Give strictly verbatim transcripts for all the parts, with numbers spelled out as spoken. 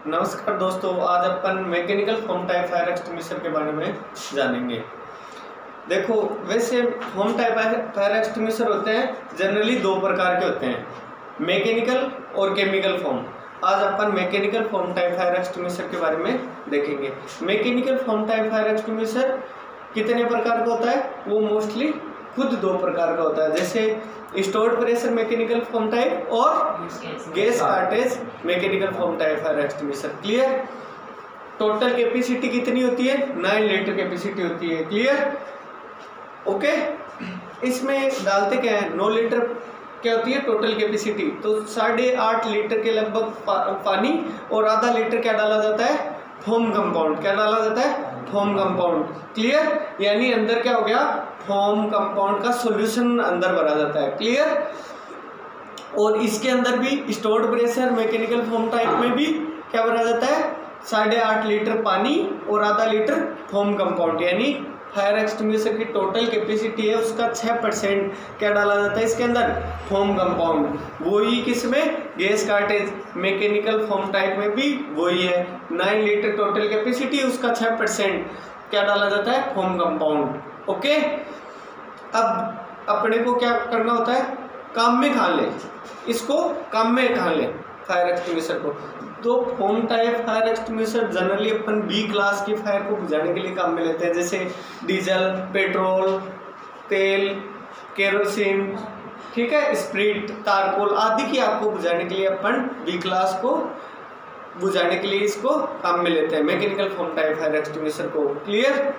नमस्कार दोस्तों, आज अपन mechanical foam type fire extinguisher के बारे में जानेंगे। देखो, वैसे फोम टाइप फायर एक्सटिंग्विशर होते हैं जनरली दो प्रकार के होते हैं, मैकेनिकल और केमिकल फोम। आज अपन mechanical foam type fire extinguisher के बारे में देखेंगे। Mechanical foam type fire extinguisher कितने प्रकार का होता है? वो मोस्टली खुद दो प्रकार का होता है, जैसे stored pressure mechanical foam type और gas cartridge mechanical foam type fire extinguisher. Clear? Total capacity कितनी होती है? नाइन लीटर कैपेसिटी होती है। क्लियर? ओके। इसमें डालते क्या है? नौ लीटर क्या होती है टोटल कैपेसिटी, तो साढ़े आठ लीटर के लगभग पा, पानी और आधा लीटर क्या डाला जाता है? Foam compound. क्या डाला जाता है? Foam compound. क्लियर? यानी अंदर क्या हो गया? फोम कंपाउंड का सॉल्यूशन अंदर भरा जाता है। क्लियर? और इसके अंदर भी stored pressure mechanical foam type में भी क्या भरा जाता है? साढ़े आठ लीटर पानी और आधा लीटर फोम कंपाउंड। यानी फायर एक्सटिंग्विशर की टोटल कैपेसिटी है उसका छः परसेंट क्या डाला जाता है इसके अंदर? Foam compound. वही किसमें? Gas cartridge mechanical foam type में भी वही है। नाइन लीटर टोटल कैपेसिटी, उसका छः परसेंट क्या डाला जाता है? Foam compound. ओके। अब अपने को क्या करना होता है? काम में खा ले इसको, काम में खा ले फायर एक्सटिंग्विशर को। तो foam type fire extinguisher generally अपन बी क्लास की फायर को बुझाने के लिए काम में लेते हैं, जैसे डीजल, पेट्रोल, तेल, केरोसिन, ठीक है, स्प्रिट, तारकोल आदि की आपको बुझाने के लिए अपन बी क्लास को बुझाने के लिए इसको काम में लेते हैं, mechanical foam type fire extinguisher को। क्लियर?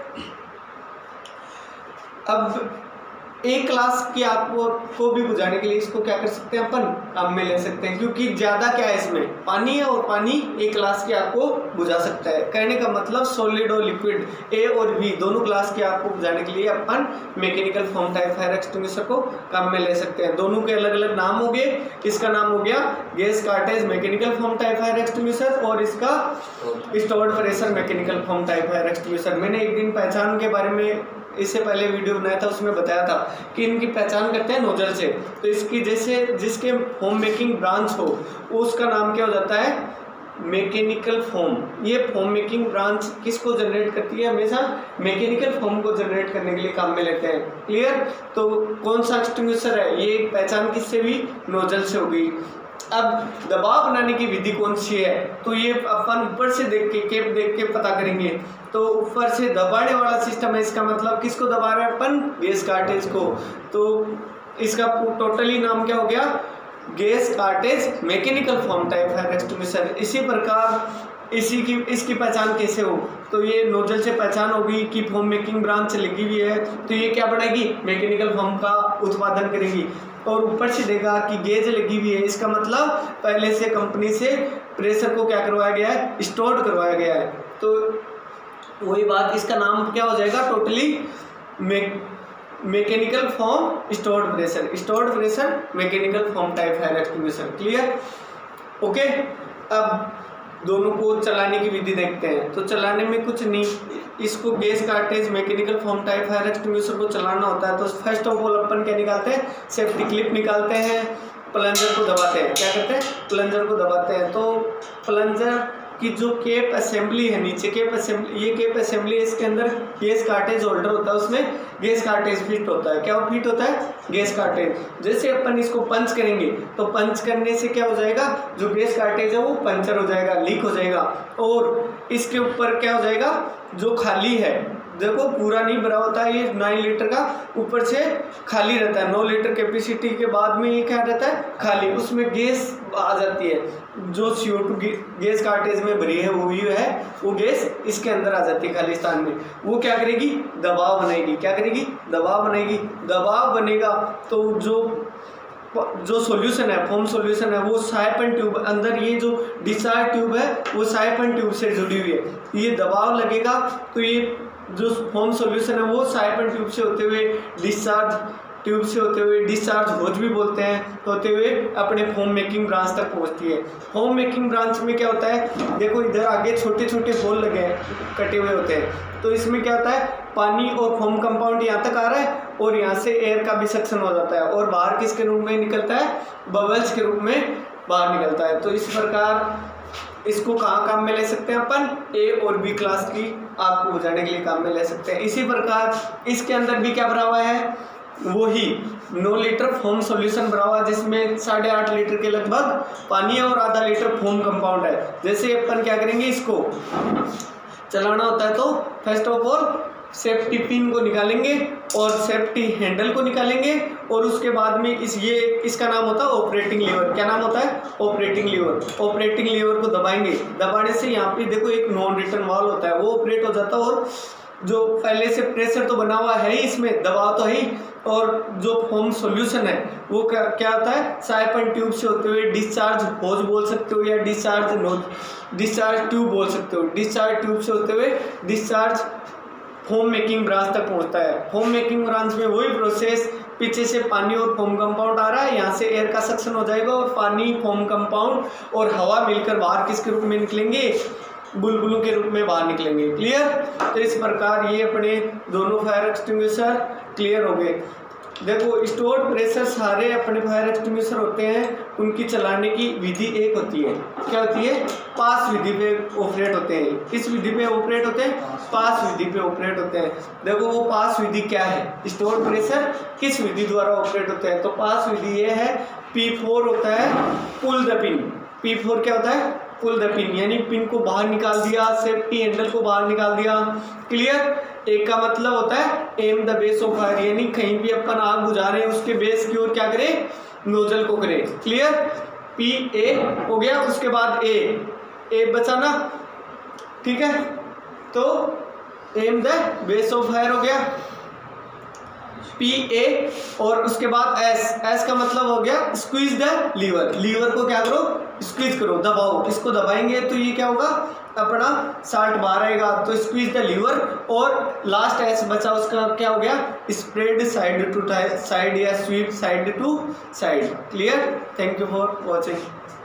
अब ए क्लास की आपको को भी बुझाने के लिए इसको क्या कर सकते हैं? अपन काम में ले सकते हैं, क्योंकि ज़्यादा क्या है इसमें? पानी है, और पानी ए क्लास की आपको बुझा सकता है। कहने का मतलब सॉलिड और लिक्विड ए और बी दोनों क्लास की आपको बुझाने के लिए अपन mechanical foam type fire extinguisher को काम में ले सकते हैं। दोनों के अलग अलग नाम हो गए। इसका नाम हो गया gas cartridge mechanical foam type fire extinguisher और इसका stored pressure mechanical foam type fire extinguisher. मैंने एक दिन पहचान के बारे में इससे पहले वीडियो बनाया था, उसमें बताया था कि इनकी पहचान करते हैं नोजल से। तो इसकी जैसे जिसके फोम मेकिंग ब्रांच हो उसका नाम क्या हो जाता है? Mechanical foam. ये फोम मेकिंग ब्रांच किसको जनरेट करती है? हमेशा मैकेनिकल फोम को जनरेट करने के लिए काम में लेते हैं। क्लियर? तो कौन सा एक्सटिंग्विशर है ये? पहचान किससे हुई? नोजल से होगी। अब दबाव बनाने की विधि कौन सी है? तो ये अपन ऊपर से देख के केप देख के पता करेंगे। तो ऊपर से दबाने वाला सिस्टम है, इसका मतलब किसको दबा रहे हैं अपन? गैस कार्टेज को। तो इसका टोटली नाम क्या हो गया? Gas cartridge mechanical foam type fire extinguisher. इसी प्रकार इसी की इसकी पहचान कैसे हो? तो ये नोजल से पहचान होगी कि फोम मेकिंग ब्रांच लगी हुई है, तो ये क्या बनाएगी? मैकेनिकल फोम का उत्पादन करेगी। और ऊपर से देगा कि गेज लगी हुई है, इसका मतलब पहले से कंपनी से प्रेशर को क्या करवाया गया है? स्टोर करवाया गया है। तो वही बात, इसका नाम क्या हो जाएगा? Totally mechanical foam stored pressure. Stored pressure mechanical foam type fire extinguisher. Clear? Okay. अब दोनों को चलाने की विधि देखते हैं। तो चलाने में कुछ नहीं, इसको gas cartridge mechanical foam type fire extinguisher को चलाना होता है। तो फर्स्ट ऑफ ऑल अपन क्या निकालते हैं? सेफ्टी क्लिप निकालते हैं, प्लंजर को दबाते हैं। क्या करते हैं? प्लंजर को दबाते हैं। तो प्लंजर की जो केप असेंबली है, नीचे केप असेंबली, ये केप असेंबली है, इसके अंदर गैस कार्टेज होल्डर होता है, उसमें गैस कार्टेज फिट होता है। क्या वो फिट होता है? Gas cartridge. जैसे अपन इसको पंच करेंगे तो पंच करने से क्या हो जाएगा? जो गैस कार्टेज है वो पंचर हो जाएगा, लीक हो जाएगा। और इसके ऊपर क्या हो जाएगा? जो खाली है, देखो पूरा नहीं भरा होता है ये नाइन लीटर का, ऊपर से खाली रहता है। नौ लीटर कैपेसिटी के बाद में ये क्या रहता है? खाली। उसमें गैस आ जाती है, जो C O two gas cartridge में भरी है वो भी है, वो गैस इसके अंदर आ जाती है खाली स्थान में। वो क्या करेगी? दबाव बनाएगी। क्या करेगी? दबाव बनाएगी। दबाव बनेगा तो जो जो सॉल्यूशन है, फोम सॉल्यूशन है, वो साइफन ट्यूब अंदर, ये जो डिस्चार्ज ट्यूब है वो साइफन ट्यूब से जुड़ी हुई है। ये दबाव लगेगा तो ये जो फोम सॉल्यूशन है वो साइफन ट्यूब से होते हुए डिस्चार्ज ट्यूब से होते हुए डिस्चार्ज होज भी बोलते हैं, होते हुए अपने फोम मेकिंग ब्रांच तक पहुंचती है। फोम मेकिंग ब्रांच में क्या होता है? देखो इधर आगे छोटे छोटे होल लगे हैं, कटे हुए होते हैं। तो इसमें क्या होता है? पानी और फोम कंपाउंड यहाँ तक आ रहा है और यहाँ से एयर का भी सक्शन हो जाता है और बाहर किसके रूप में निकलता है? बबल्स के रूप में बाहर निकलता है। तो इस प्रकार इसको कहाँ काम में ले सकते हैं अपन, ए और बी क्लास की आग को बुझाने के लिए काम में ले सकते हैं। इसी प्रकार इसके अंदर भी क्या भरा हुआ है, वही नौ लीटर फोम सॉल्यूशन भरा हुआ, जिसमें साढ़े आठ लीटर के लगभग पानी है और आधा लीटर फोम कंपाउंड है। जैसे अपन क्या करेंगे, इसको चलाना होता है तो first of all safety pin को निकालेंगे और सेफ्टी हैंडल को निकालेंगे और उसके बाद में इस ये इसका नाम होता है ऑपरेटिंग लीवर। क्या नाम होता है, ऑपरेटिंग लीवर। ऑपरेटिंग लीवर को दबाएंगे, दबाने से यहाँ पे देखो एक नॉन रिटर्न वाल्व होता है, वो ऑपरेट हो जाता है और जो पहले से प्रेशर तो बना हुआ है ही, इसमें दबाव तो है ही, और जो फोम सॉल्यूशन है वो क्या क्या होता है, साइपन ट्यूब से होते हुए डिस्चार्ज होज बोल सकते हो या डिस्चार्ज नोज डिस्चार्ज ट्यूब बोल सकते हो। डिस्चार्ज ट्यूब से होते हुए डिस्चार्ज फोम मेकिंग ब्रांच तक पहुंचता है। फोम मेकिंग ब्रांच में वही प्रोसेस, पीछे से पानी और फोम कंपाउंड आ रहा है, यहाँ से एयर का सक्शन हो जाएगा और पानी, फोम कंपाउंड और हवा मिलकर बाहर किसके रूप में निकलेंगे, बुलबुलों के रूप में बाहर निकलेंगे। क्लियर। तो इस प्रकार ये अपने दोनों फायर एक्सटिंग्विशर क्लियर हो गए। देखो स्टोर्ड प्रेशर सारे अपने फायर एक्सटिंग्विशर होते हैं, उनकी चलाने की विधि एक होती है, क्या होती है, पास विधि पे ऑपरेट होते हैं। किस विधि पे ऑपरेट होते हैं, पास विधि पे ऑपरेट होते हैं। देखो वो पास विधि क्या है, स्टोर्ड प्रेशर किस विधि द्वारा ऑपरेट होते हैं, तो पास विधि ये है, पी फोर होता है pull the pin. P four क्या होता है, पुल द पिन, यानी पिन को बाहर निकाल दिया, सेफ्टी हैंडल को बाहर निकाल दिया। क्लियर। एक का मतलब होता है aim the base of fire, यानी कहीं भी अपन आग बुझा रहे हैं उसके बेस की ओर क्या करें, नोजल को करें। क्लियर। पी ए हो गया, उसके बाद ए ए बचाना, ठीक है, तो aim the base of fire हो गया पी ए, और उसके बाद एस एस का मतलब हो गया स्क्वीज द लीवर। लीवर को क्या करो, स्क्वीज करो, दबाओ। इसको दबाएंगे तो ये क्या होगा, अपना साल्ट बाहर आएगा, तो स्क्वीज द लीवर। और लास्ट एस बचा, उसका क्या हो गया, स्प्रेड साइड टू साइड या sweep side to side. Clear. Thank you for watching.